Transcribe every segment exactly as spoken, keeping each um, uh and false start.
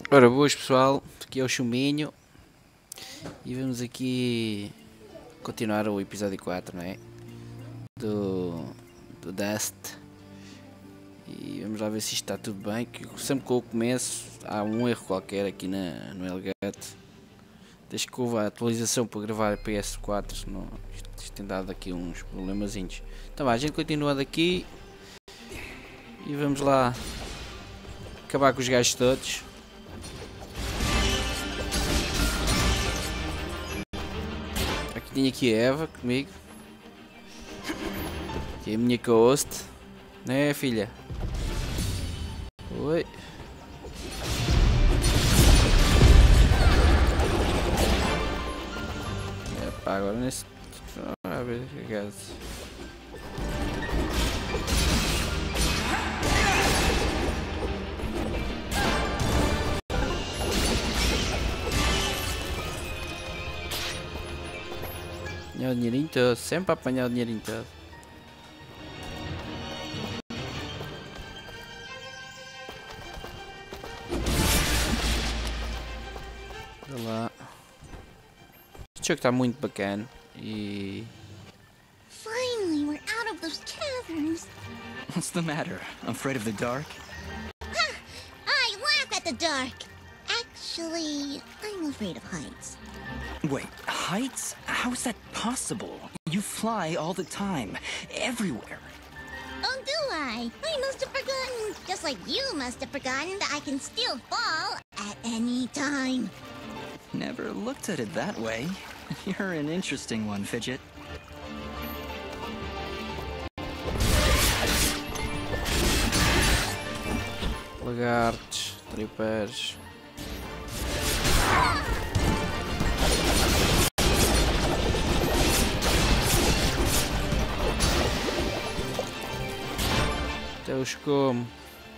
Ora, boas pessoal, aqui é o Chumbinho e vamos aqui continuar o episódio quatro, não é? Do, do Dust. E vamos lá ver se isto está tudo bem, que sempre que eu começo há um erro qualquer aqui na, no Elgato. Desde que houve a atualização para gravar a P S quatro, não, isto, isto tem dado aqui uns problemazinhos. Então a gente continua daqui e vamos lá acabar com os gajos todos. Tenho aqui a Eva comigo, que é a minha co-host, né filha? Oi. Epá, agora nesse... Ah, ver que gato. Apanhar o dinheirinho todo, sempre a apanhar o dinheirinho todo. Olha lá. Este jogo está muito bacana e... Finally, we're out of those caverns. What's the matter? Afraid of the dark? Ha! I laugh at the dark. Actually, I'm afraid of heights. Wait, heights? How is that possible? You fly all the time, everywhere. Oh, do I? I must have forgotten. Just like you must have forgotten that I can still fall at any time. Never looked at it that way. You're an interesting one, Fidget. Lagartos, tripeiros. Até os como.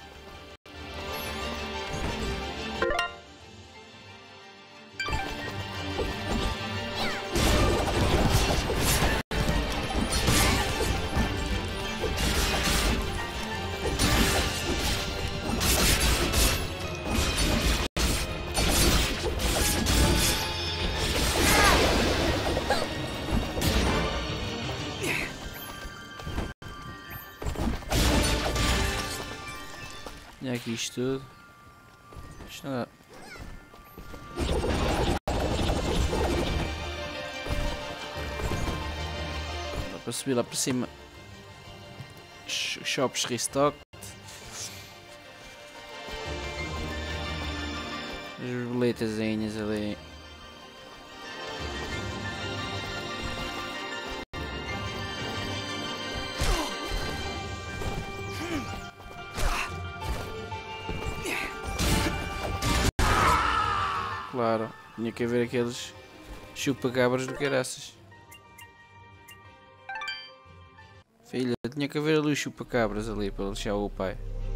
Olha aqui isto tudo. Isto não dá. Dá para subir lá para cima. Shops restock. As borboletazinhas ali. Claro, tinha que haver aqueles chupa-cabras do caraças. Filha, tinha que haver ali os chupa-cabras ali para deixar o pai.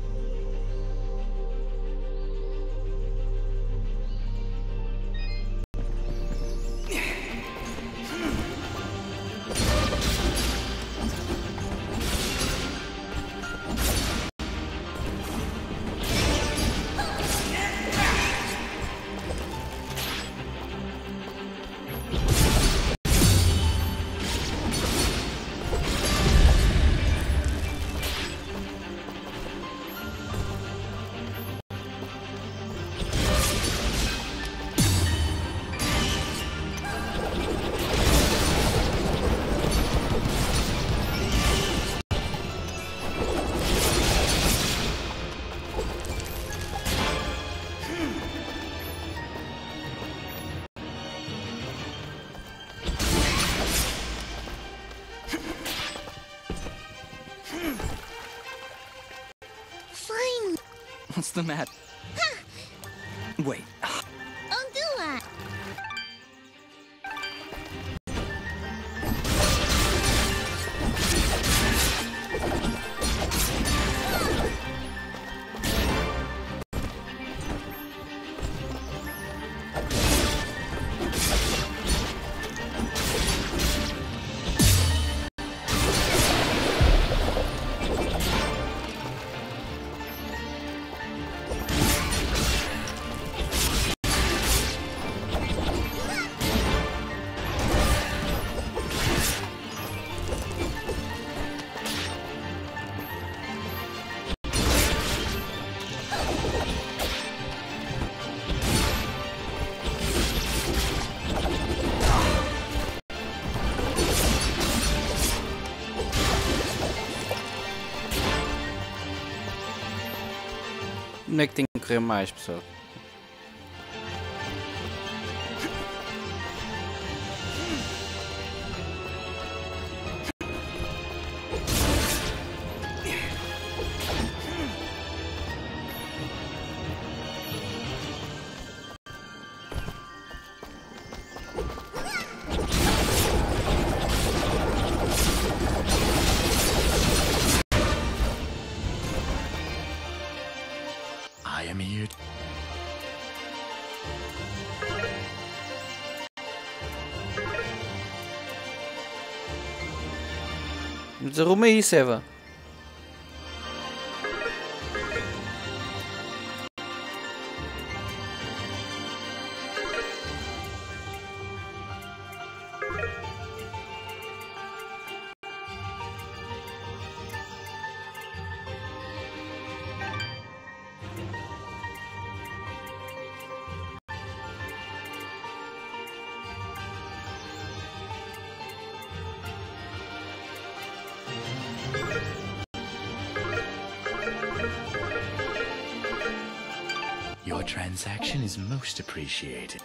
Fine. What's the matter? Wait, Oh, do I? Onde é que tem que correr mais, pessoal? I am here. Desarruma isso, Eva. Your transaction is most appreciated.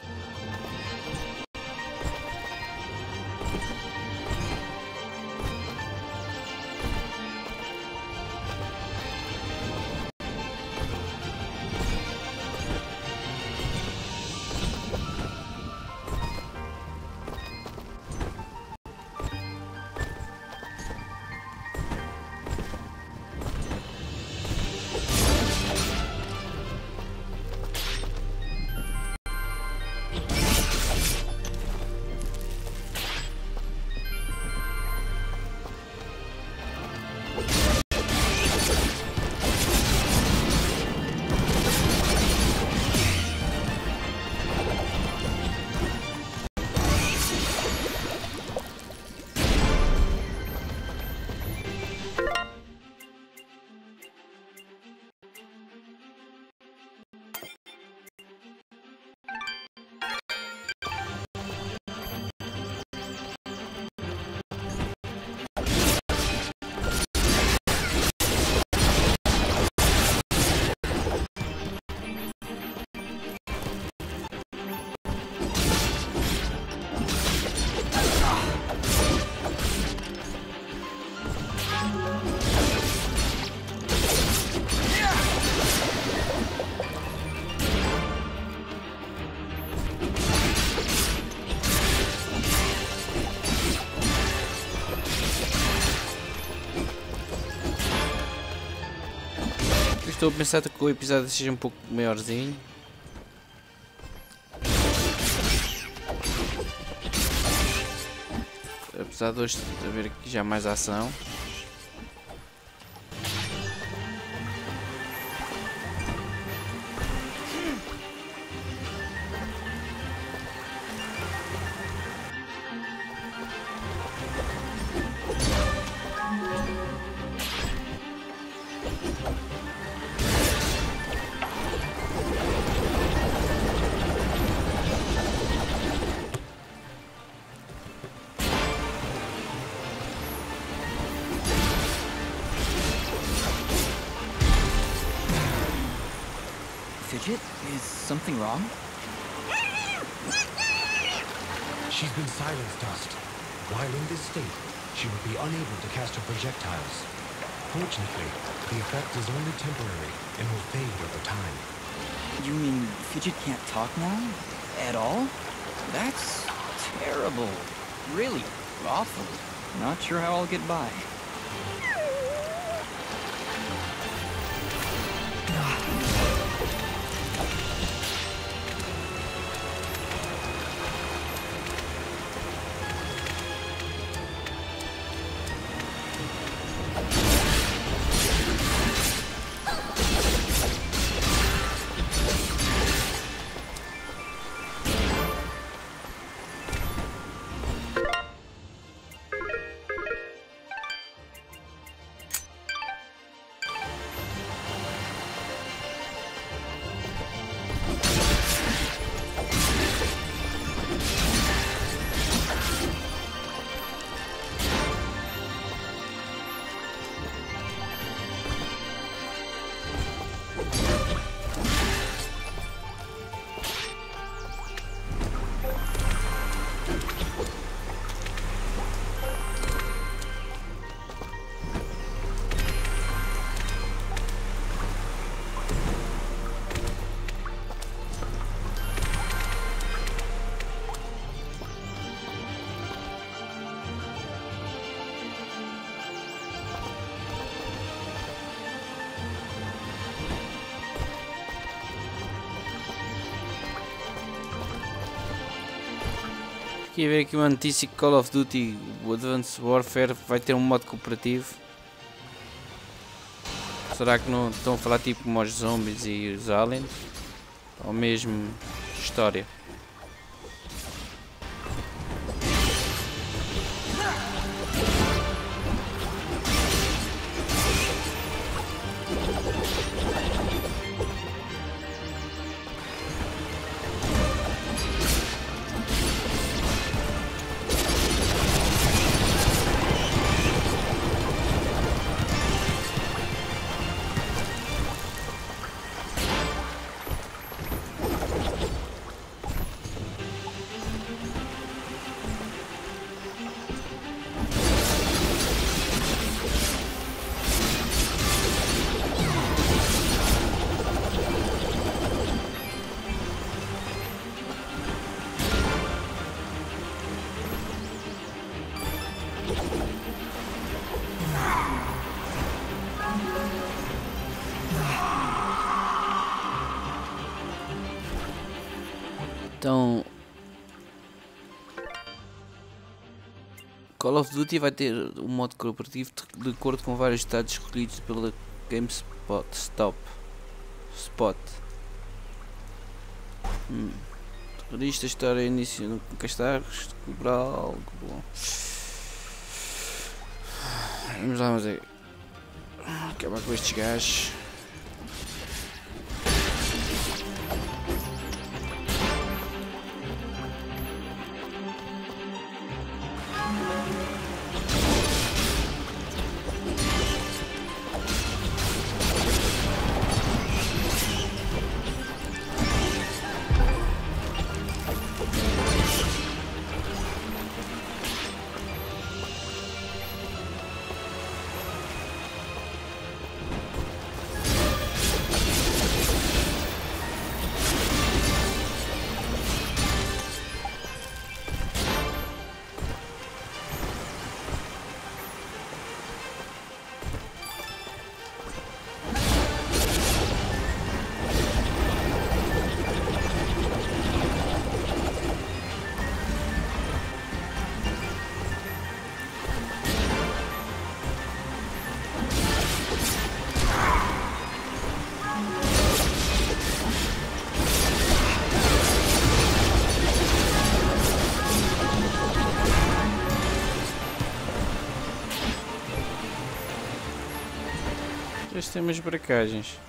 Estou a pensar que o episódio seja um pouco maiorzinho. Apesar de hoje haver aqui já mais ação. Fidget, is something wrong? She's been silenced, Dust. While in this state, she will be unable to cast her projectiles. Fortunately, the effect is only temporary and will fade over time. You mean Fidget can't talk now? At all? That's terrible. Really awful. Not sure how I'll get by. Aqui a ver aqui uma notícia que Call of Duty o Advanced Warfare vai ter um modo cooperativo. Será que não estão a falar tipo como os zombies e os aliens? Ou mesmo história? Então, Call of Duty vai ter um modo cooperativo de acordo com vários estados escolhidos pela GameSpot. Stop. Spot. Hum. Terrorista, história, início, nunca está, cobrar algo bom. Vamos lá, mas é acabar com estes gajos. Este tem umas bracagens.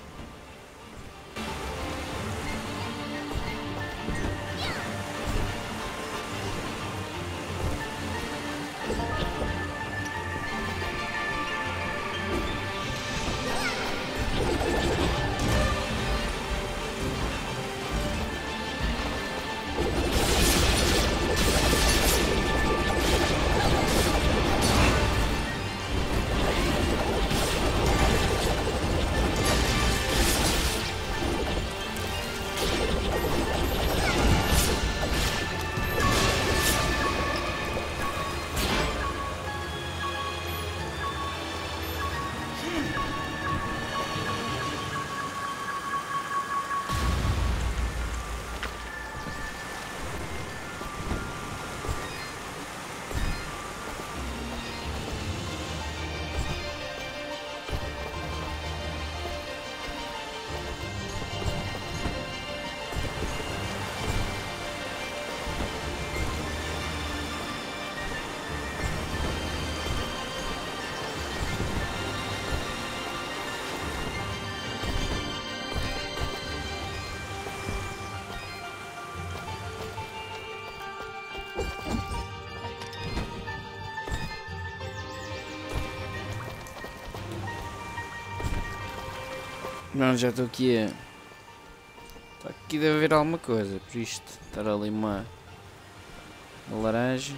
Não, já estou aqui a... Tá, aqui deve haver alguma coisa, por isto. Estar ali uma... uma laranja.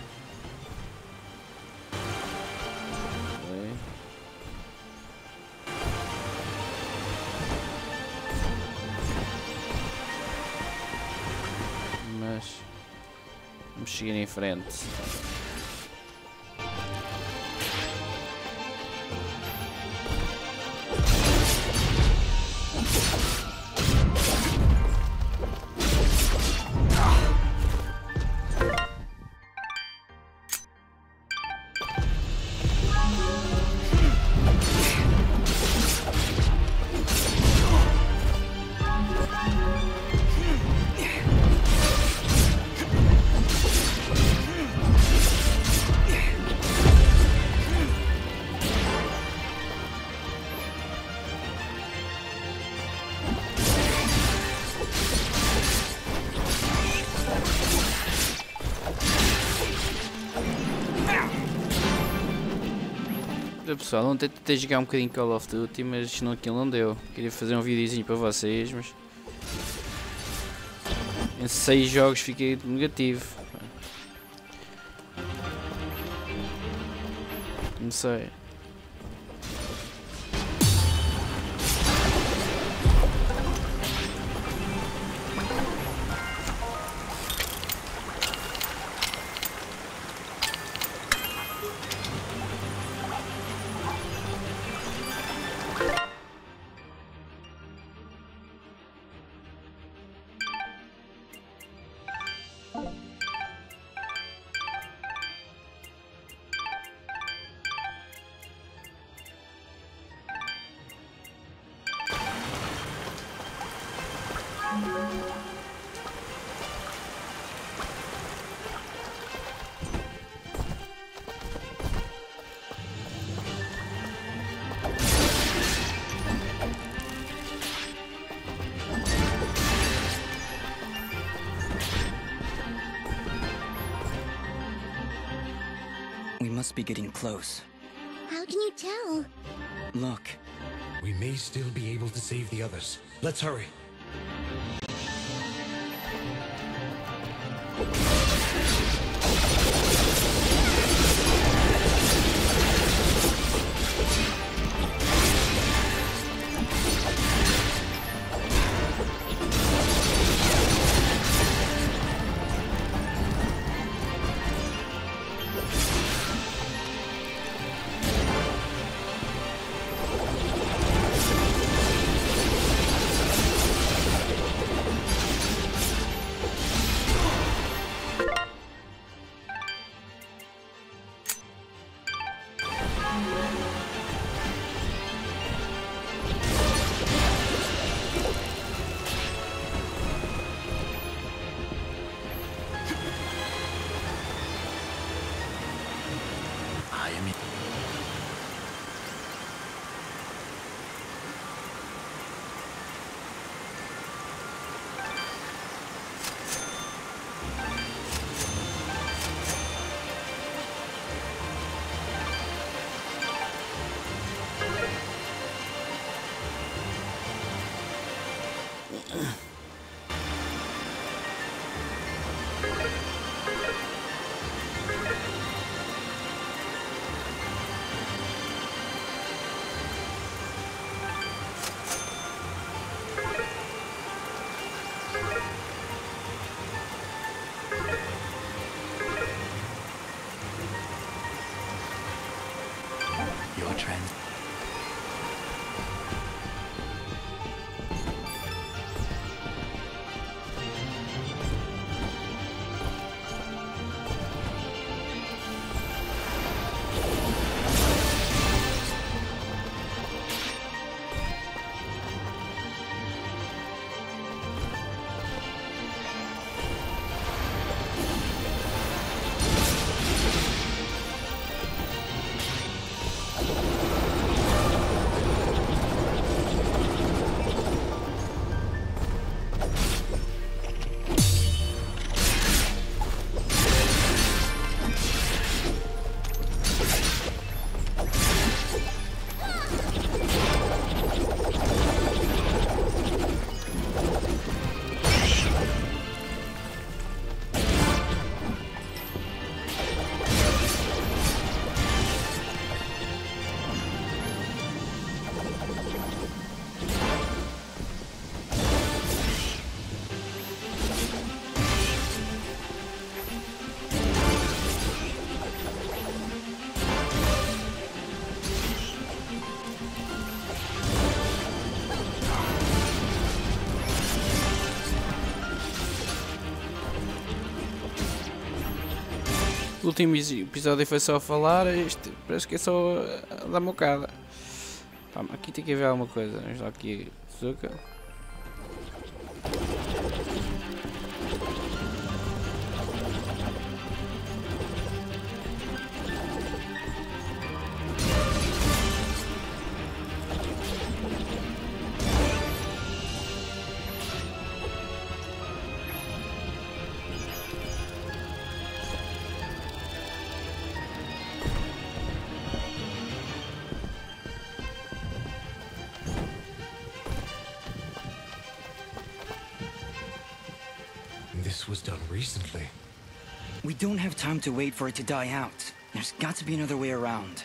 Okay. Mas... vamos seguir em frente. Pessoal, ontem tentei jogar um bocadinho Call of Duty, mas não, aquilo não deu. Queria fazer um videozinho para vocês, mas em seis jogos fiquei negativo. Não sei. We must be getting close. How can you tell? Look. We may still be able to save the others. Let's hurry. I am. Your trans. O último episódio foi só a falar, este parece que é só a dar mocada. Pá, aqui tem que haver alguma coisa. Vamos lá aqui, Zuka. This was done recently. We don't have time to wait for it to die out. There's got to be another way around.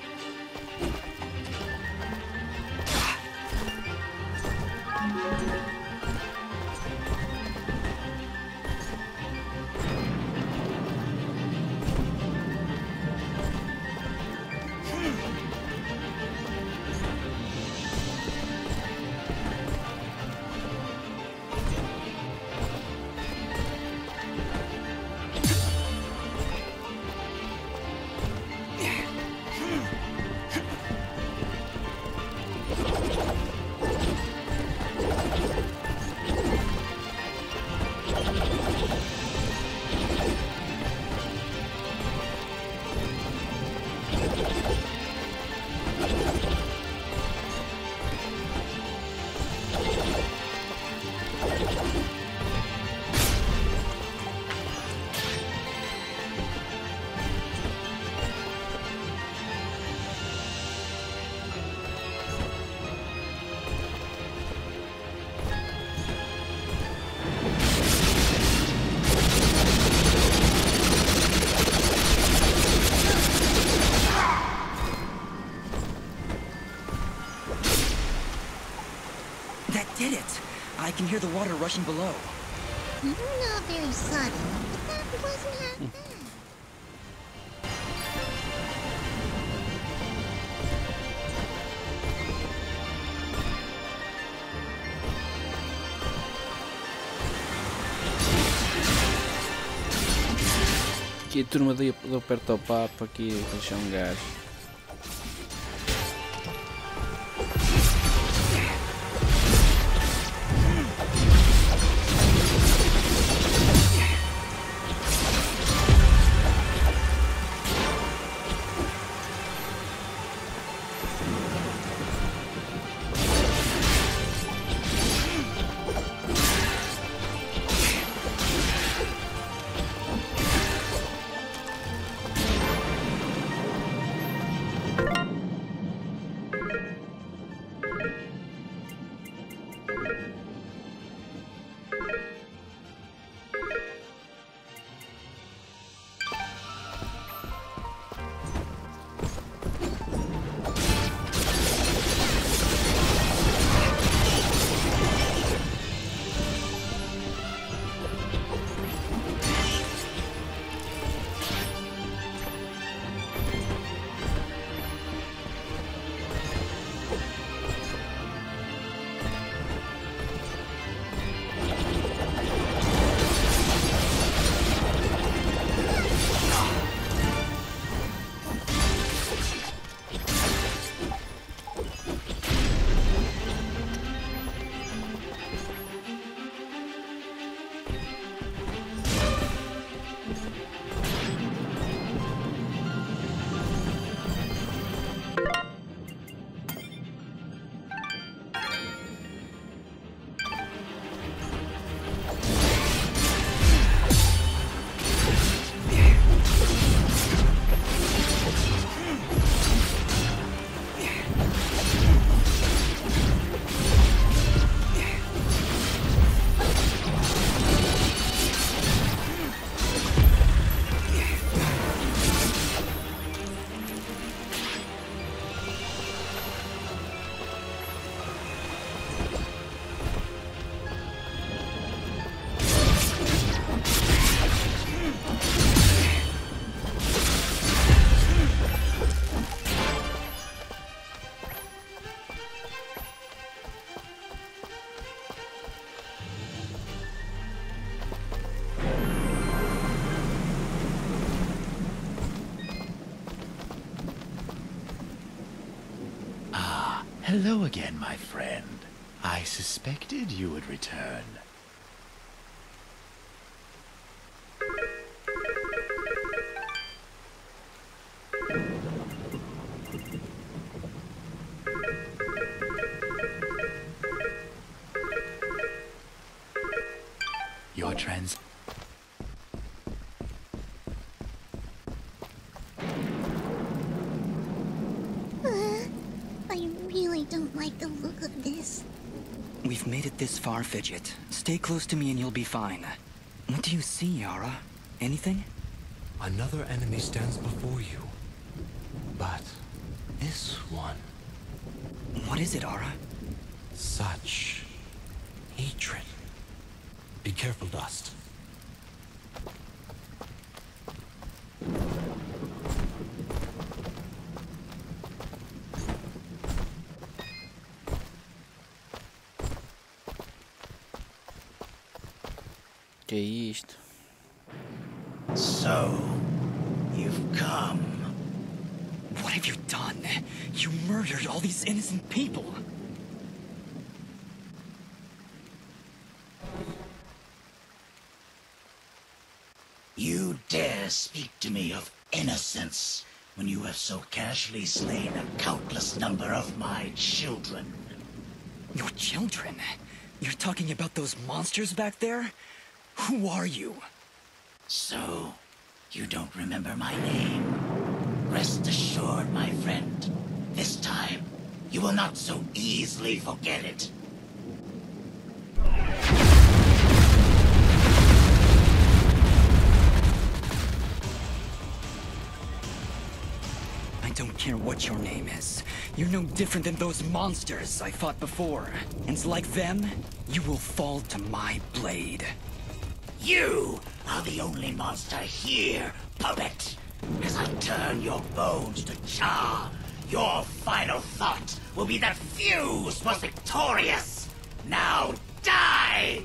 Did it! I can hear the water rushing below. Not very subtle, but that wasn't half bad. Aqui a turma do, do perto ao papo, aqui deixar um gajo. Hello again, my friend. I suspected you would return. Your trans... Don't like the look of this. We've made it this far, Fidget. Stay close to me and you'll be fine. What do you see, Yara? Anything? Another enemy stands before you. But this one... What is it, Ara? Such... hatred. Be careful, Dust. Que é isto? So, you've come. What have you done? You murdered all these innocent people. You dare speak to me of innocence when you have so casually slain a countless number of my children. Your children? You're talking about those monsters back there? Who are you? So, you don't remember my name? Rest assured, my friend. This time, you will not so easily forget it. I don't care what your name is. You're no different than those monsters I fought before. And like them, you will fall to my blade. You are the only monster here, puppet. As I turn your bones to char, your final thought will be that Fuse was victorious. Now die!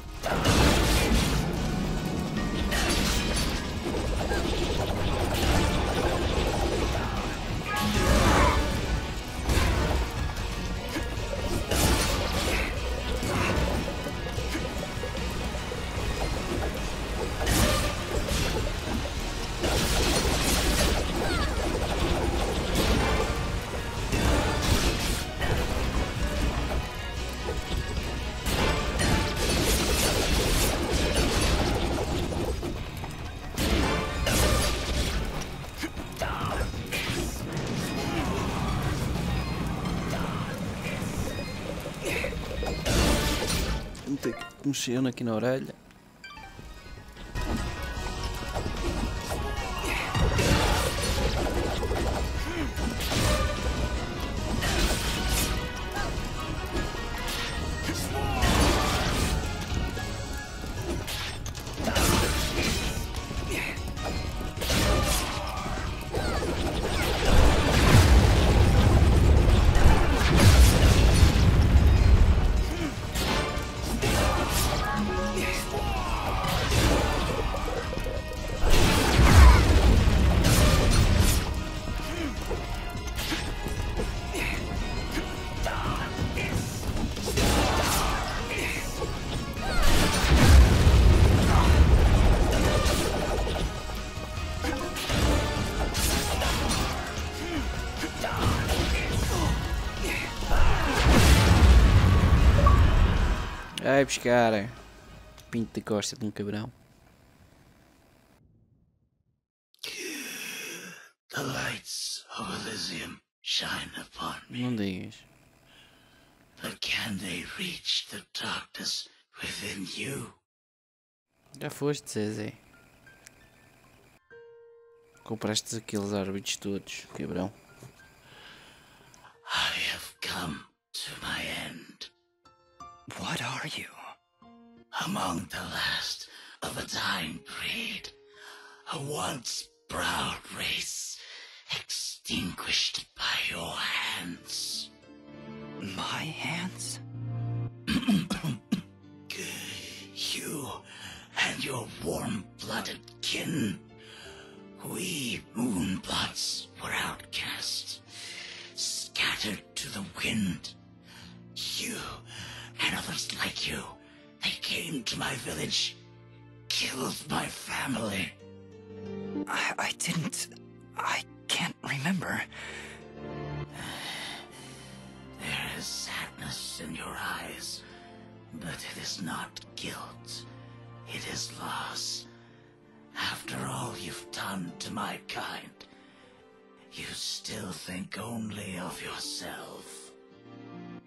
Tem que mexer aqui na orelha. Vai buscar pinto de costa de um cabrão. The lights of Elysium shine upon me, Não digas. but can they reach the darkness within you? Já foste, Zezé. Compraste aqueles árbitros todos, cabrão. I have come to my end. What are you? Among the last of a dying breed, a once proud race, extinguished by your hands. My hands? You and your warm-blooded kin. We Moonblots were outcast, scattered to the wind. You and others like you, they came to my village, killed my family. I, I didn't... I can't remember. There is sadness in your eyes, but it is not guilt. It is loss. After all you've done to my kind, you still think only of yourself.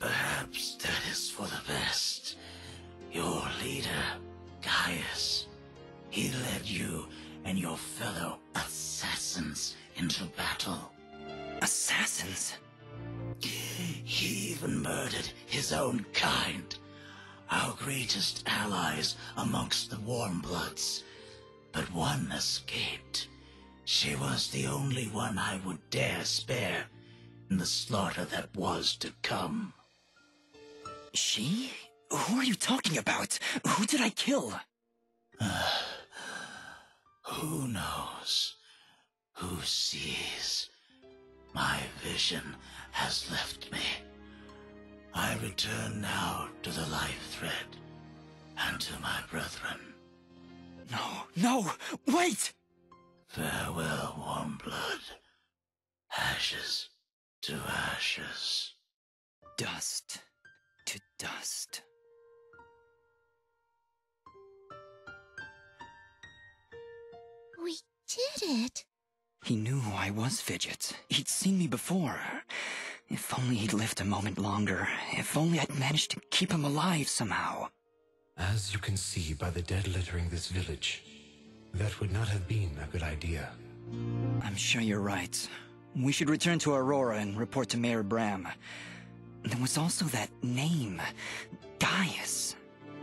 Perhaps that is for the best. Your leader, Gaius, He led you and your fellow assassins into battle. Assassins? He even murdered his own kind, our greatest allies amongst the Warmbloods. But one escaped. She was the only one I would dare spare in the slaughter that was to come. She? Who are you talking about? Who did I kill? Who knows? Who sees? My vision has left me. I return now to the life thread and to my brethren. No, no, wait! Farewell, Warmblood. Ashes to ashes. Dust to dust. We did it. He knew who I was, Fidget. He'd seen me before. If only he'd lived a moment longer. If only I'd managed to keep him alive somehow. As you can see by the dead littering this village, that would not have been a good idea. I'm sure you're right. We should return to Aurora and report to Mayor Bram. There was also that name, Gaius.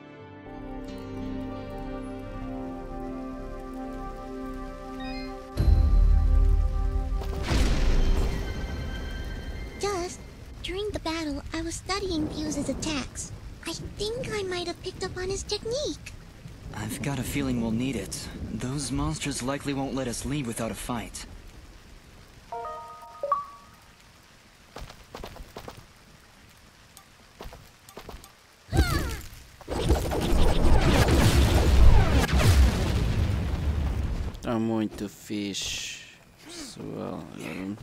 Just during the battle, I was studying Fuse's attacks. I think I might have picked up on his technique. I've got a feeling we'll need it. Those monsters likely won't let us leave without a fight. Tá muito fixe, pessoal. Agora...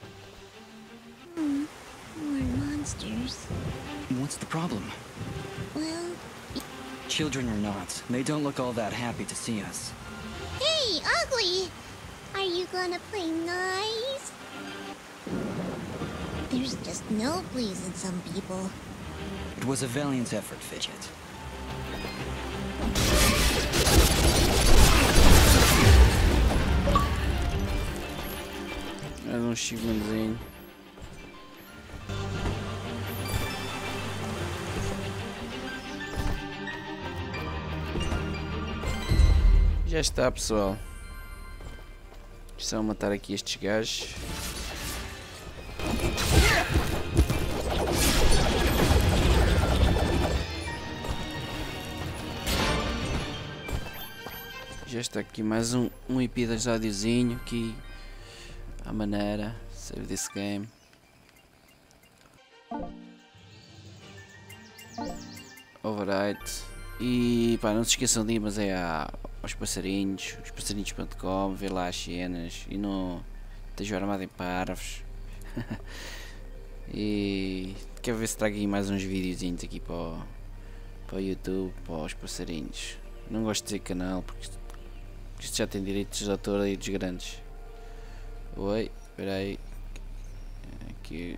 Hmm, more monsters. What's the problem? Well, Children or not, they don't look all that happy to see us. hey, Ugly! Are you gonna play nice? There's just no pleasing some people. It was a valiant effort, Fidget. Mais um achievementzinho. Já está, pessoal. Só matar aqui estes gajos. Já está aqui mais um, um episódiozinho aqui à maneira. Save this game. Override. E pá, não se esqueçam de ir, mas é a, aos passarinhos, os passarinhos ponto com, ver lá as cenas e não esteja armado em parvos. E quero ver se trago aí mais uns videozinhos aqui para o, para o YouTube, para os passarinhos. Não gosto de dizer canal porque isto já tem direitos de autor aí dos grandes. Oi, espera aí. Aqui.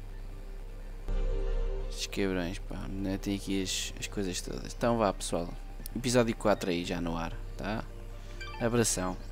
Estes quebrões, pá, né? Tem aqui as, as coisas todas. Então vá, pessoal. Episódio quatro aí já no ar, tá? Abração.